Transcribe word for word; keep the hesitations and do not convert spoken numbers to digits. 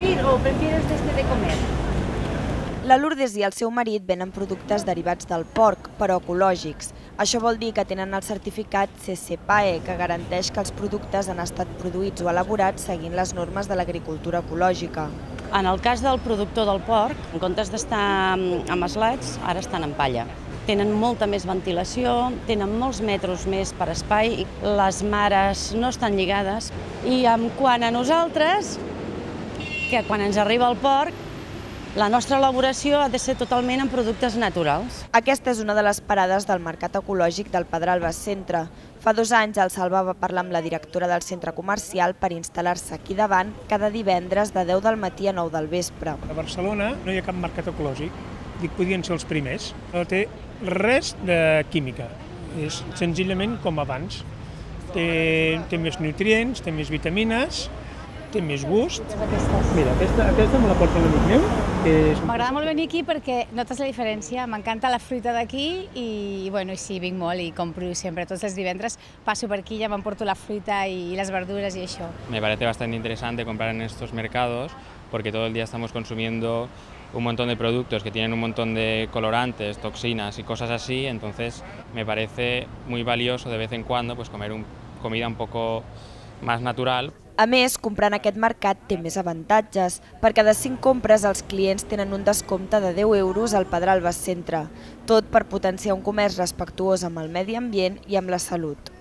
¿O prefieres este de comer? La Lourdes i el seu marit venen productes derivats del porc, però ecològics. Això vol dir que tenen el certificat C C P A E, que garanteix que els productes han estat produïts o elaborats seguint les normes de l'agricultura ecològica. En el cas del productor del porc, en comptes d'estar amb slats, ara estan en palla. Tenen molta més ventilació, tenen molts metres més per espai, les mares no estan lligades. I en quant a nosaltres, que quan ens arriba el porc, la nostra elaboració ha de ser totalment en productes naturals. Aquesta és una de les parades del Mercat Ecològic del Pedralbes Centre. Fa dos anys el Salva va parlar amb la directora del centre comercial per instal·lar-se aquí davant cada divendres de deu del matí a nou del vespre. A Barcelona no hi ha cap mercat ecològic, dic, podien ser els primers. No té res de química, és senzillament com abans. Té, té més nutrients, té més vitamines, té més gust. Mira, aquesta, aquesta me la porta l'amic meu. M'agrada molt venir aquí perquè notes la diferència, m'encanta la fruita d'aquí i, bueno, sí, vinc molt i compro sempre, tots els divendres passo per aquí, ja m'emporto la fruita y las verduras y eso. Me parece bastante interesante comprar en estos mercados porque todo el día estamos consumiendo un montón de productos que tienen un montón de colorantes, toxinas y cosas así, entonces me parece muy valioso de vez en cuando pues comer un, comida un poco más natural. A més, comprar en aquest mercat té més avantatges. Per cada cinc compres, els clients tenen un descompte de deu euros al Pedralbes Centre. Tot per potenciar un comerç respectuós amb el medi ambient i amb la salut.